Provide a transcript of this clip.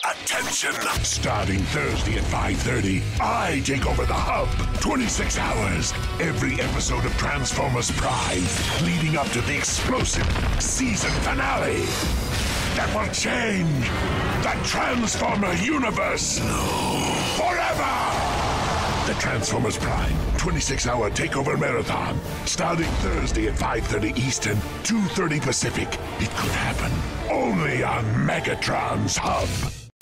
Attention! Starting Thursday at 5:30, I take over the hub. 26 hours. Every episode of Transformers Prime, leading up to the explosive season finale. That will change the Transformer universe forever! The Transformers Prime 26-hour takeover marathon, starting Thursday at 5:30 Eastern, 2:30 Pacific. It could happen only on Megatron's hub.